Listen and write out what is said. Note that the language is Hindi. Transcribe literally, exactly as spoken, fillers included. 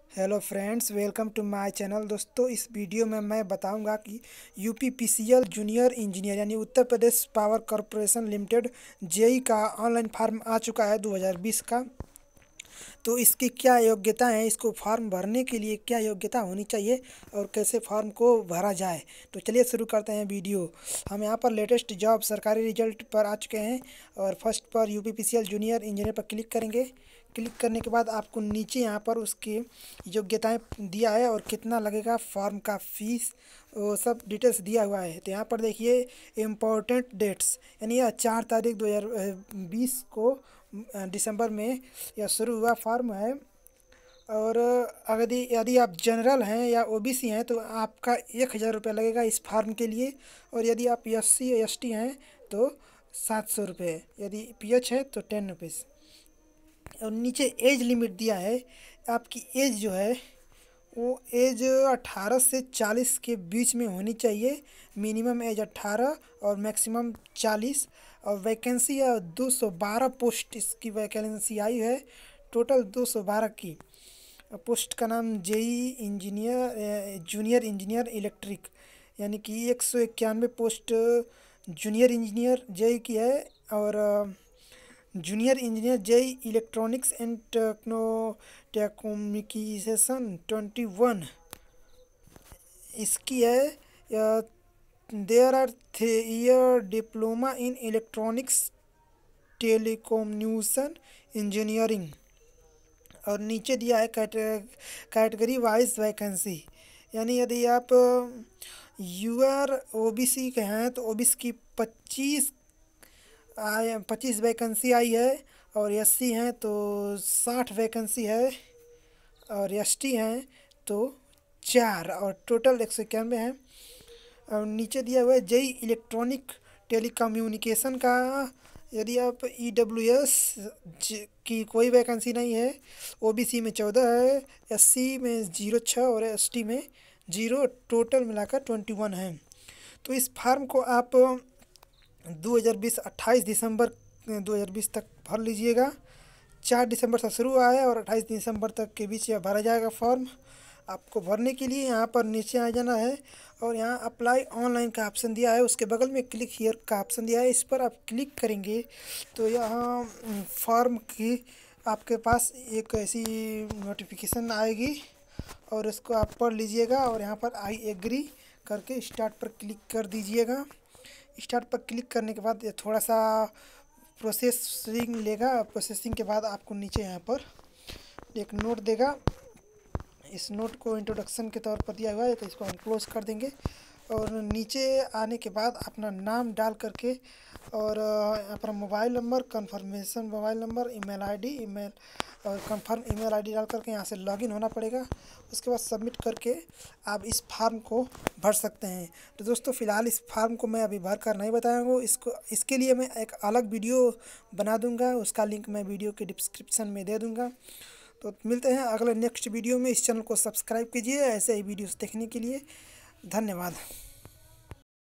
Hello friends, welcome to my channel. दोस्तों, इस वीडियो में मैं बताऊंगा कि यूपीपीसीएल जूनियर इंजीनियर यानी Uttar Pradesh power corporation limited JE का ऑनलाइन फॉर्म आ चुका है दो हज़ार बीस का। तो इसकी क्या योग्यता है, इसको फॉर्म भरने के लिए क्या योग्यता होनी चाहिए और कैसे फॉर्म को भरा जाए। तो चलिए शुरू करते हैं वीडियो। हम यहाँ पर लेटेस्ट जॉब सरकारी रिजल्ट पर आ चुके हैं और फर्स्ट पर यूपीपीसीएल जूनियर इंजीनियर पर क्लिक करेंगे। क्लिक करने के बाद आपको नीचे यहाँ पर उसकी योग्यताएं दिया है और कितना लगेगा फॉर्म का फीस, वो सब डिटेल्स दिया हुआ है। तो यहाँ पर देखिए इम्पोर्टेंट डेट्स, यानी यह चार तारीख दो हज़ार बीस को दिसंबर में यह शुरू हुआ फॉर्म है। और अगर यदि आप जनरल हैं या ओबीसी हैं तो आपका एक हज़ार रुपये लगेगा इस फॉर्म के लिए। और यदि आप एस सी एस टी हैं तो सात सौ रुपये, यदि पीएच है तो टेन रुपीज़। और नीचे एज लिमिट दिया है, आपकी एज जो है वो एज अठारह से चालीस के बीच में होनी चाहिए। मिनिमम एज अठारह और मैक्सिमम चालीस। और वैकेंसी है दो सौ बारह पोस्ट इसकी वैकेंसी आई है, टोटल दो सौ बारह की। पोस्ट का नाम JE engineer junior engineer electric, यानी कि एक सौ इक्यानवे पोस्ट जूनियर इंजीनियर जेई की है। और junior engineer JE electronics and techno telecommunication twenty one इसकी है। There are three year diploma in electronics telecommunication engineering. और नीचे दिया है कैटेगरी वाइज वैकेंसी, यानी यदि आप यू आर ओबीसी के हैं तो ओबीसी की पच्चीस आए पच्चीस वैकेंसी आई है। और एस सी हैं तो साठ वैकेंसी है। और एस टी हैं तो चार, और टोटल एक सौ इक्यानवे हैं। और नीचे दिया हुआ है जेई इलेक्ट्रॉनिक टेलीकम्युनिकेशन का, यदि आप ई डब्ल्यू एस की कोई वैकेंसी नहीं है। ओबीसी में चौदह है, एससी में जीरो छः और एसटी में जीरो, टोटल मिलाकर ट्वेंटी वन है। तो इस फार्म को आप दो हज़ार बीस अट्ठाईस दिसंबर दो हज़ार बीस तक भर लीजिएगा। चार दिसंबर से शुरू हुआ है और अट्ठाईस दिसंबर तक के बीच यह भरा जाएगा फॉर्म। आपको भरने के लिए यहाँ पर नीचे आ जाना है और यहाँ अप्लाई ऑनलाइन का ऑप्शन दिया है, उसके बगल में क्लिक हियर का ऑप्शन दिया है। इस पर आप क्लिक करेंगे तो यहाँ फॉर्म की आपके पास एक ऐसी नोटिफिकेशन आएगी और उसको आप पढ़ लीजिएगा। और यहाँ पर आई एग्री करके स्टार्ट पर क्लिक कर दीजिएगा। स्टार्ट पर क्लिक करने के बाद ये थोड़ा सा प्रोसेसिंग लेगा। प्रोसेसिंग के बाद आपको नीचे यहाँ पर एक नोट देगा। इस नोट को इंट्रोडक्शन के तौर पर दिया हुआ है, तो इसको हम क्लोज कर देंगे। और नीचे आने के बाद अपना नाम डाल करके और यहाँ पर mobile number, confirmation mobile number, email ID, email और कंफर्म ईमेल आईडी डाल करके यहाँ से लॉगिन होना पड़ेगा। उसके बाद सबमिट करके आप इस फार्म को भर सकते हैं। तो दोस्तों, फ़िलहाल इस फार्म को मैं अभी भर कर नहीं बताऊँगा, इसको इसके लिए मैं एक अलग वीडियो बना दूँगा, उसका लिंक मैं वीडियो के डिस्क्रिप्शन में दे दूँगा। तो मिलते हैं अगले नेक्स्ट वीडियो में। इस चैनल को सब्सक्राइब कीजिए ऐसे ही वीडियोस देखने के लिए। धन्यवाद।